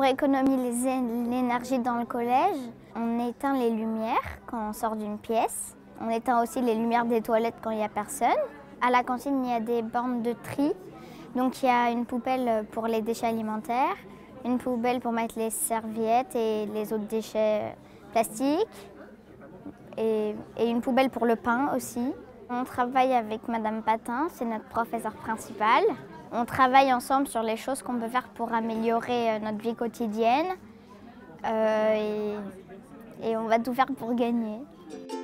économiser l'énergie dans le collège, on éteint les lumières quand on sort d'une pièce. On éteint aussi les lumières des toilettes quand il n'y a personne. À la cantine, il y a des bornes de tri. Donc il y a une poubelle pour les déchets alimentaires, une poubelle pour mettre les serviettes et les autres déchets plastiques, et une poubelle pour le pain aussi. On travaille avec Madame Patin, c'est notre professeure principale. On travaille ensemble sur les choses qu'on peut faire pour améliorer notre vie quotidienne et on va tout faire pour gagner.